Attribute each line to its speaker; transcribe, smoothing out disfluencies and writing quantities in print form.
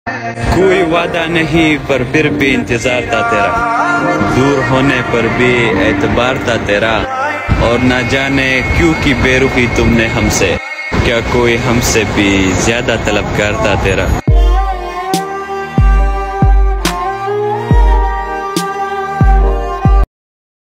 Speaker 1: कोई वादा नहीं पर फिर भी इंतजार था तेरा, दूर होने पर भी एतबार था तेरा, और ना जाने क्यों की बेरुखी तुमने हमसे, क्या कोई हमसे भी ज्यादा तलबगार था तेरा।